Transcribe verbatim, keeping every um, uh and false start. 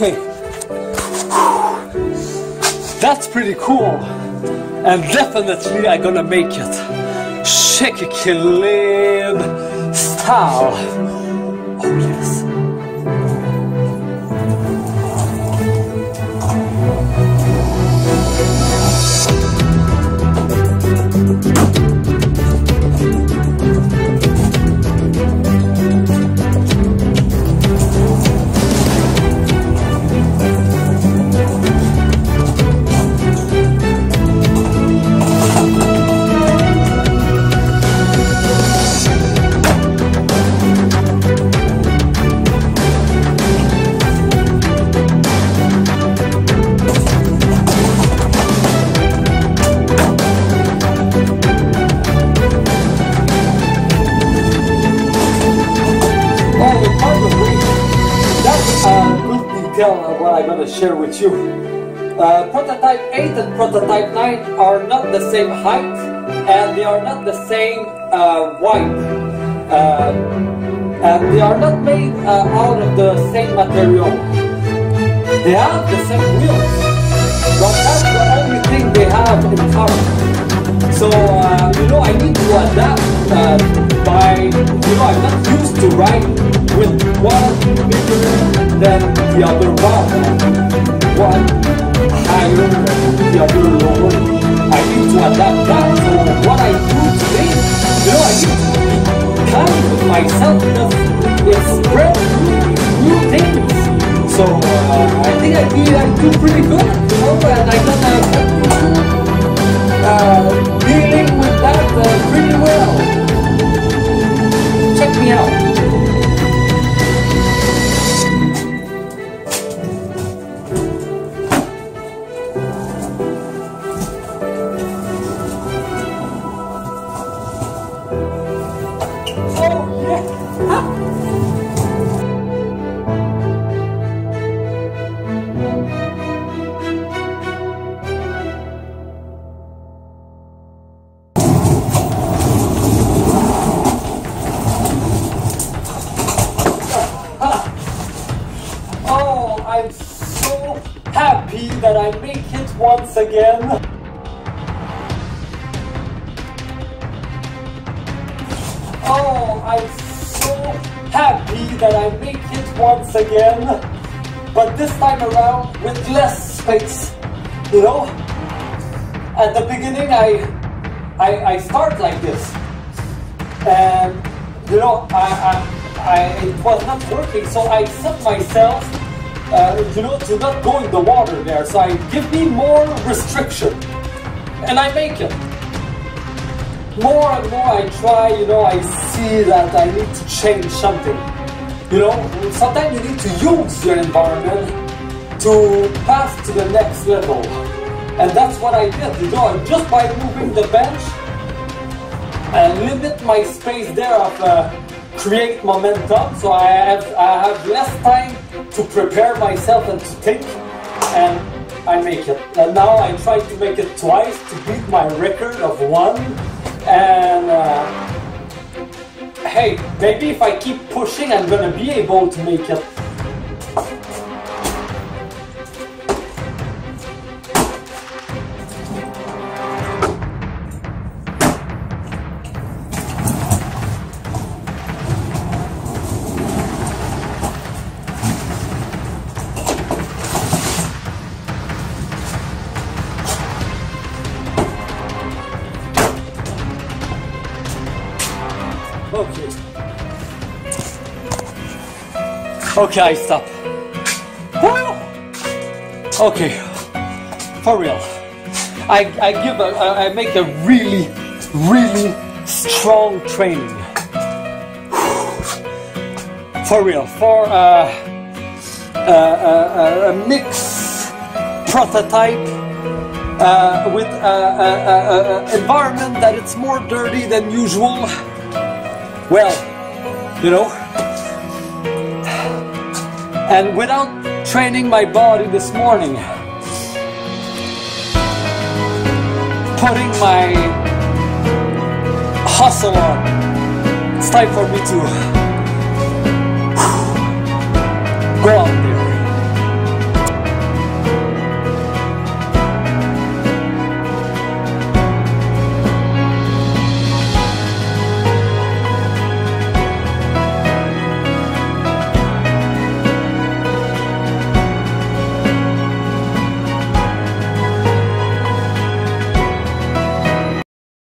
Okay, that's pretty cool, and definitely I'm gonna make it Chic style. Oh yes. What I'm going to share with you. Uh, prototype eight and prototype nine are not the same height, and they are not the same uh, wide, uh, and they are not made uh, out of the same material. They have the same wheels, but that's the only thing they have in common. So uh, you know, I need to adapt uh, by, you know, I'm not used to riding with one bigger than the other one, one higher than the other lower. I need to adapt that. So what I do today, you know, I need to be kind with myself because it's spread new things. So uh, I think I do, I do pretty good, you know, and I got uh, dealing with that uh, pretty well. Check me out. I'm so happy that I make it once again. Oh, I'm so happy that I make it once again. But this time around with less space, you know? At the beginning I, I, I start like this. And, you know, I, I, I, it was not working, so I set myself Uh, you know, to not go in the water there, so I give me more restriction, and I make it. More and more I try, you know, I see that I need to change something. You know, sometimes you need to use your environment to pass to the next level. And that's what I did, you know, just by moving the bench and limit my space there of uh, create momentum, so I have, I have less time to prepare myself and to think, and I make it. And now I try to make it twice to beat my record of one, and uh, hey, maybe if I keep pushing I'm gonna be able to make it. Okay. Okay, I stop. Woo! Okay, for real. I, I give a, I make a really, really strong training. For real, for uh, uh, uh, a mix prototype uh, with an environment that it's more dirty than usual. Well, you know, and without training my body this morning, putting my hustle on, it's time for me to go out.